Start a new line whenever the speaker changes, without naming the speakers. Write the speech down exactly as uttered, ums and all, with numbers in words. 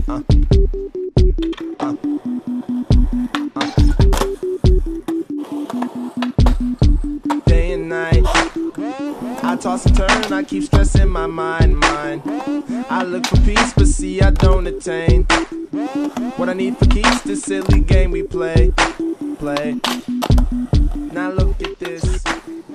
uh, uh, uh. Day and night, I toss and turn, I keep stressing my mind, mind. I look for peace, but see I don't attain what I need for keeps this silly game we play, play. Now look at this.